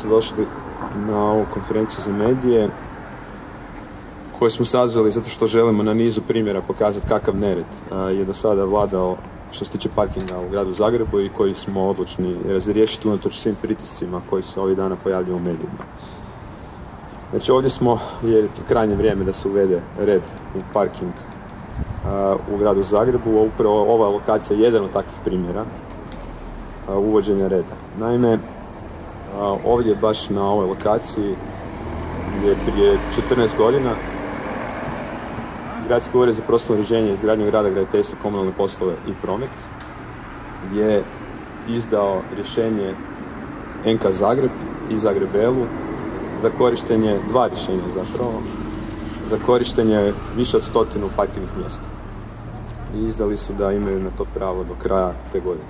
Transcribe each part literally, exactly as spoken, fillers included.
se došli na ovu konferenciju za medije koju smo sazvali zato što želimo na nizu primjera pokazati kakav nered je do sada vladao što se tiče parkinga u Gradu Zagrebu i koji smo odlučni razriješiti unatoč svim pritiscima koji se ovih dana pojavljuju u medijima. Znači ovdje smo, jer je to krajnje vrijeme da se uvede red u parking u Gradu Zagrebu, a upravo ova lokacija je jedan od takvih primjera uvođenja reda. Naime, ovdje baš na ovoj lokaciji je prije četrnaest godina Gradski ured za prostorno uređenje, izgradnju grada, graditeljstvo, komunalne poslove i promet je izdao rješenje N K Zagreb i Zagrebelu za korištenje, dva rješenja zapravo, za korištenje više od stotinu parkirnih mjesta. I izdali su da imaju na to pravo do kraja te godine.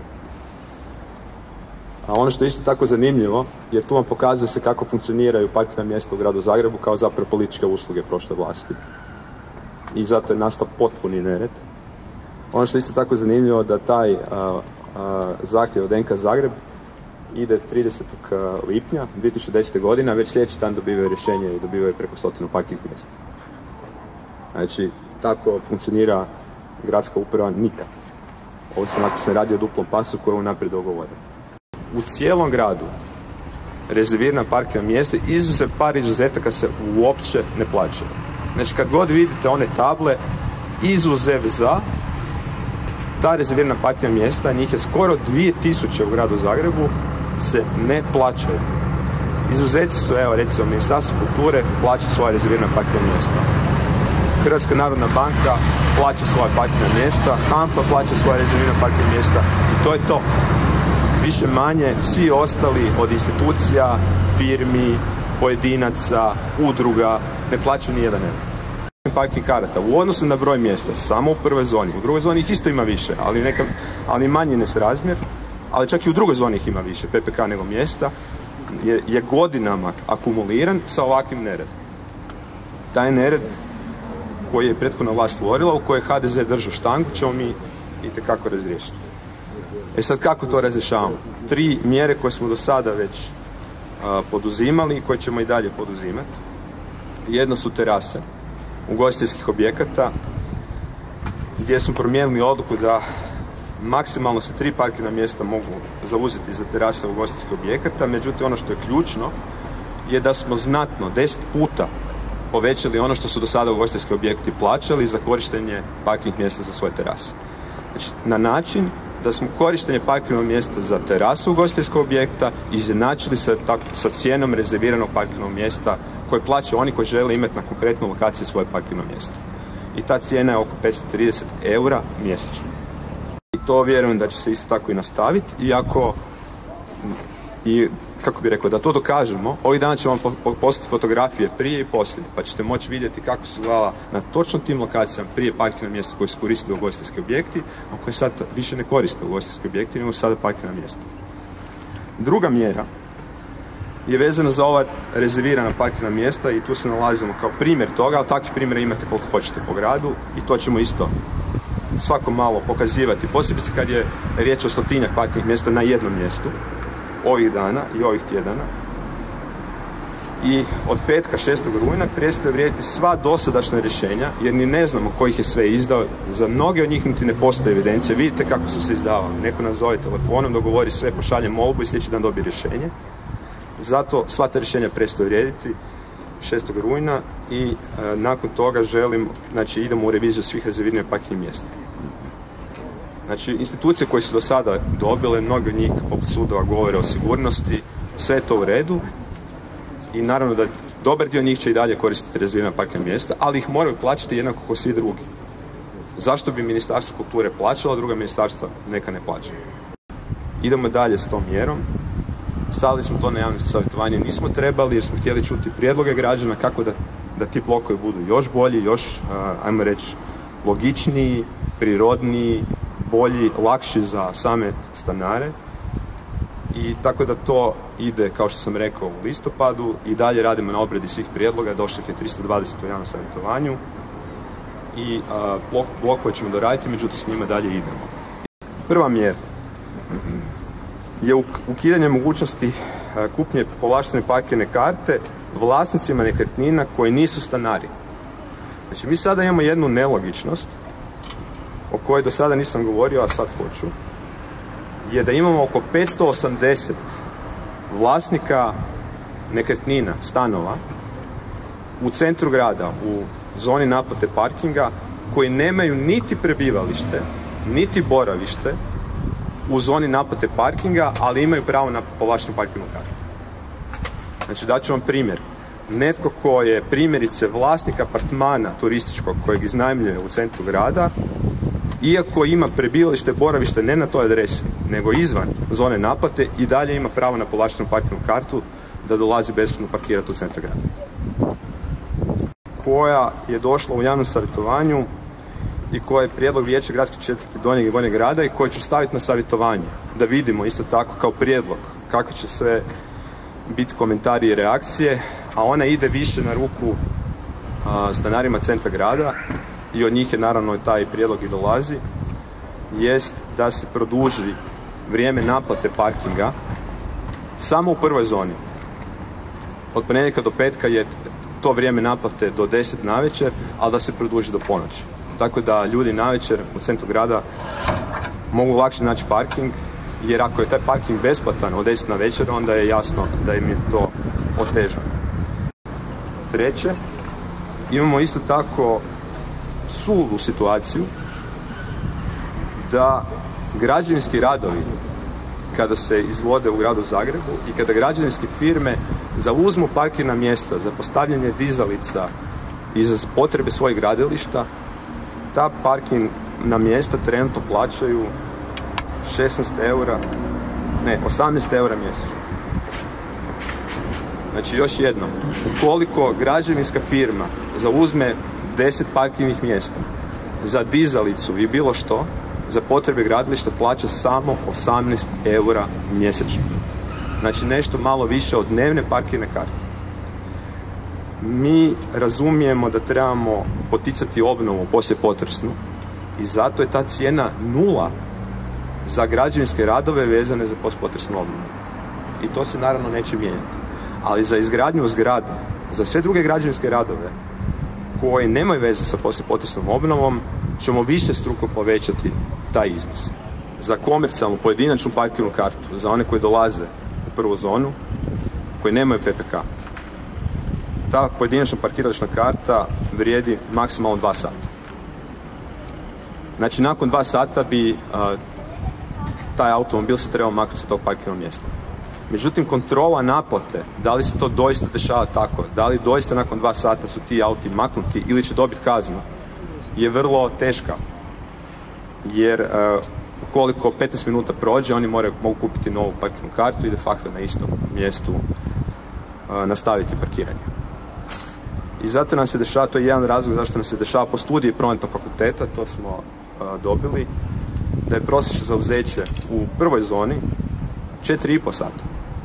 A ono što je isto tako zanimljivo, jer tu vam pokazuje se kako funkcioniraju parkirna mjesta u Gradu Zagrebu kao zapravo političke usluge prošle vlasti. I zato je nastao potpuni nered. Ono što je isto tako zanimljivo da taj a, a, zahtjev od N K Zagreb ide tridesetog lipnja dvije tisuće desete. godine, a već sljedeći dan dobivaju rješenje i dobivaju preko stotinu parkirnih mjesta. Znači, tako funkcionira gradska uprava nikad. Ovo se nakon se radi o duplom pasu koji je unaprijed dogovoren. U cijelom gradu rezervirana parkirna mjesta, izuzev par izuzetaka, se uopće ne plaćaju. Znači, kad god vidite one table, izuzev za, ta rezervirana parkirna mjesta, njih je skoro dvije tisuće u Gradu Zagrebu, se ne plaćaju. Izuzeci su, evo, recimo, Ministarstvo kulture plaća svoje rezervirana parkirna mjesta. Hrvatska narodna banka plaća svoje parkirna mjesta, Hampa plaća svoje rezervirana parkirna mjesta i to je to. Više manje, svi ostali od institucija, firmi, pojedinaca, udruga, ne plaćaju nijedan euro. Parking karata u odnosu na broj mjesta, samo u prvoj zoni. U drugoj zoni ih isto ima više, ali, neka, ali manji nesrazmjer, ali čak i u drugoj zoni ih ima više, P P K nego mjesta, je, je godinama akumuliran sa ovakvim neredom. Taj nered koji je prethodna vlast stvorila, u kojoj je H D Z držao štangu, ćemo mi itekako razriješiti. E sad, kako to razrješavamo? Tri mjere koje smo do sada već a, poduzimali i koje ćemo i dalje poduzimati. Jedno su terase ugostiteljskih objekata, gdje smo promijenili odluku da maksimalno se tri parkirna mjesta mogu zauzeti za terase ugostiteljskih objekata, međutim ono što je ključno je da smo znatno, deset puta povećali ono što su do sada ugostiteljski objekti plaćali za korištenje parkirnih mjesta za svoje terase. Znači, na način da smo korištenje parkirnog mjesta za terase ugostiteljskog objekta izjednačili sa, sa cijenom rezerviranog parkirnog mjesta koje plaćaju oni koji žele imati na konkretnoj lokaciji svoje parkirno mjesto. I ta cijena je oko petsto trideset eura mjesečno. I to vjerujem da će se isto tako i nastaviti, iako, i kako bih rekao, da to dokažemo, ovih dana ćemo vam postati fotografije prije i poslije, pa ćete moći vidjeti kako su izgledala na točno tim lokacijama prije parkirna mjesta koje su koristili ugostiteljski objekti, a koje sad više ne koriste ugostiteljski objekti, nego sada parkirna mjesta. Druga mjera je vezana za ova rezervirana parkirna mjesta i tu se nalazimo kao primjer toga, ali takvih primjera imate koliko hoćete po gradu i to ćemo isto svako malo pokazivati, posebice kad je riječ o stotinjak parkirnih mjesta na jednom mjestu, ovih dana i ovih tjedana. I od petka šestog rujna prestaju vrijediti sva dosadašnja rješenja, jer ni ne znamo kojih je sve izdao, za mnoge od njih niti ne postoji evidencija, vidite kako su se izdavali, neko nas zove telefonom, dogovori sve, pošalje molbu i sljedeći dan dobije rješenje. Zato sva ta rješenja prestaju vrijediti šestog rujna i e, nakon toga želim, znači idemo u reviziju svih rezerviranih parkirnih mjesta. Znači, institucije koje su do sada dobile, mnogi od njih poput sudova govore o sigurnosti, sve je to u redu i naravno da dobar dio njih će i dalje koristiti rezervirana parkirna mjesta, ali ih moraju plaćati jednako kao svi drugi. Zašto bi Ministarstvo kulture plaćalo, a druga ministarstva neka ne plaćaju? Idemo dalje s tom mjerom. Stavili smo to na javno savjetovanje, nismo trebali jer smo htjeli čuti prijedloge građana kako da, da ti blokovi budu još bolji, još, ajmo reći, logičniji, prirodniji, bolji, lakši za same stanare. I tako da to ide, kao što sam rekao, u listopadu i dalje radimo na obradi svih prijedloga, došlo ih je tristo dvadeset u javnom savjetovanju i a, blok, blokove ćemo doraditi, međutim s njima dalje idemo. Prva mjera je ukidanje mogućnosti kupnje povlaštene parkirne karte vlasnicima nekretnina koji nisu stanari. Znači, mi sada imamo jednu nelogičnost o kojoj do sada nisam govorio, a sad hoću, je da imamo oko petsto osamdeset vlasnika nekretnina, stanova, u centru grada, u zoni naplate parkinga, koji nemaju niti prebivalište, niti boravište u zoni naplate parkinga, ali imaju pravo na povlaštenu parkirnu kartu. Znači, daću vam primjer. Netko ko je primjerice vlasnik apartmana turističkog kojeg iznajmljuje u centru grada, iako ima prebivalište, boravište ne na toj adresi, nego izvan zone naplate, i dalje ima pravo na povlaštenu parkirnu kartu da dolazi besplatno parkirati u centar grada. Koja je došla u javnom savjetovanju i koja je prijedlog Vijeća gradske četvrti Donjeg i Gornjeg grada i koju ću staviti na savjetovanje, da vidimo isto tako kao prijedlog kakve će sve biti komentari i reakcije, a ona ide više na ruku a, stanarima centra grada i od njih je naravno taj prijedlog i dolazi, jest da se produži vrijeme naplate parkinga samo u prvoj zoni. Od ponedjeljka do petka je to vrijeme naplate do deset navečer, ali da se produži do ponoći. Tako da ljudi navečer u centru grada mogu lakše naći parking, jer ako je taj parking besplatan od deset na večer, onda je jasno da im je to otežano. Treće, imamo isto tako suludu situaciju da građevinski radovi, kada se izvode u Gradu Zagrebu i kada građevinske firme zauzmu parkirna mjesta za postavljanje dizalica i za potrebe svojih gradilišta, ta parkirna mjesta trenutno plaćaju šesnaest eura, ne, osamnaest eura mjesečno. Znači, još jednom, ukoliko građevinska firma zauzme deset parkirnih mjesta za dizalicu i bilo što, za potrebe gradilišta plaća samo osamnaest eura mjesečno. Znači, nešto malo više od dnevne parkirne karte. Mi razumijemo da trebamo poticati obnovu poslije potresnu i zato je ta cijena nula za građevinske radove vezane za postpotresnu obnovu. I to se naravno neće mijenjati. Ali za izgradnju zgrada, za sve druge građevinske radove koji nemaju veze sa poslijepotresnom obnovom, ćemo više struko povećati taj iznos. Za komercijalnu pojedinačnu parkirnu kartu, za one koji dolaze u prvu zonu, koji nemaju P P K, ta pojedinačna parkirališna karta vrijedi maksimalno dva sata. Znači, nakon dva sata bi uh, taj automobil se trebao maknuti sa tog parkirnog mjesta. Međutim, kontrola naplate, da li se to doista dešava tako, da li doista nakon dva sata su ti auti maknuti ili će dobiti kaznu, je vrlo teška. Jer uh, ukoliko petnaest minuta prođe, oni moraju, mogu kupiti novu parkirnu kartu i de facto na istom mjestu uh, nastaviti parkiranje. I zato nam se dešava, to je jedan razlog zašto nam se dešava po studiji prometnog fakulteta, to smo uh, dobili, da je prosječno zauzeće u prvoj zoni četiri i pol sata,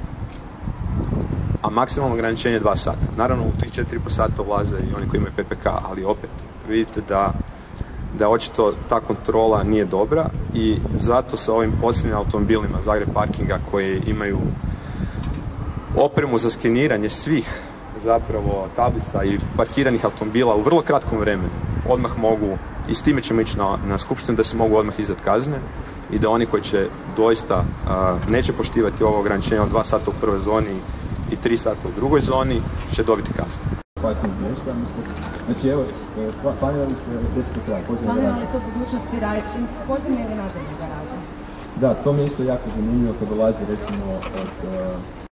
a maksimalno ograničenje je dva sata. Naravno, u tih četiri i pol sata ulaze i oni koji imaju P P K, ali opet vidite da, da očito ta kontrola nije dobra i zato sa ovim posljednjim automobilima Zagreb parkinga koji imaju opremu za skeniranje svih zapravo tablica i parkiranih automobila u vrlo kratkom vremenu odmah mogu, i s time ćemo ići na, na skupštinu, da se mogu odmah izdati kazne i da oni koji će doista uh, neće poštivati ovo ograničenje od dva sata u prvoj zoni i tri sata u drugoj zoni, će dobiti kaznu. Parking mjesta, mislim. Znači, evo, planirali ste deset kraj. Planirali ste budućnosti raditi podzemne ili nadzemne garage? Da, to mi je isto jako zanimljivo kad dolazi, recimo, od